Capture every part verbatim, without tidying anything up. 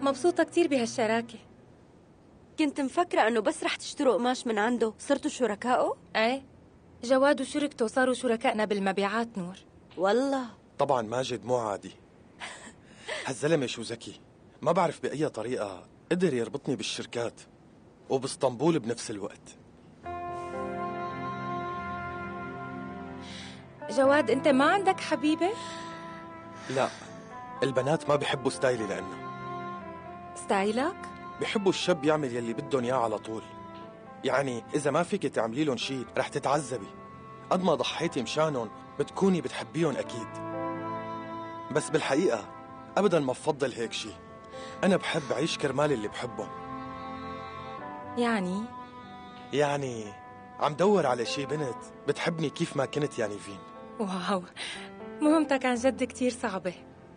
مبسوطة كتير بهالشراكة. كنت مفكرة أنه بس رح تشتروا قماش من عنده. صرتوا شركائه؟ ايه، جواد وشركته صاروا شركائنا بالمبيعات نور. والله طبعا ماجد مو عادي. هالزلمة شو ذكي، ما بعرف بأي طريقة قدر يربطني بالشركات وباسطنبول بنفس الوقت. جواد، انت ما عندك حبيبة؟ لا، البنات ما بيحبوا ستايلي لأنه ستايلك؟ بيحبوا الشاب يعمل يلي بدهم إياه على طول. يعني إذا ما فيك تعملي لهم شيء رح تتعذبي. قد ما ضحيتي مشانهم بتكوني بتحبيهم أكيد، بس بالحقيقة أبداً ما بفضل هيك شيء. أنا بحب عيش كرمال اللي بحبهم. يعني يعني عم دور على شي بنت بتحبني كيف ما كنت يا نيفين. واو، مهمتك عن جد كتير صعبة.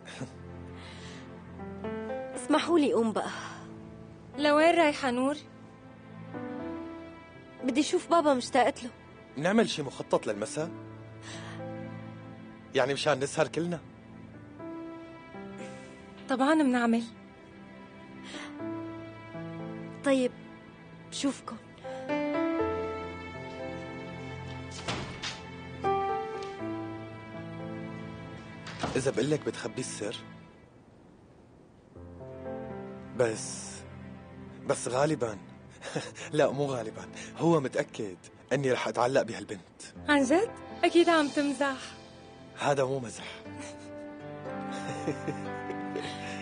اسمحوا لي قوم بقى. لوين رايحة نور؟ بدي شوف بابا، مشتاقت له. نعمل شي مخطط للمساء؟ يعني مشان نسهر كلنا؟ طبعاً منعمل. طيب بشوفكن. إذا بقلك بتخبي السر؟ بس بس غالباً لا مو غالباً، هو متأكد أني رح أتعلق بهالبنت. عن جد؟ أكيد عم تمزح. هذا مو مزح.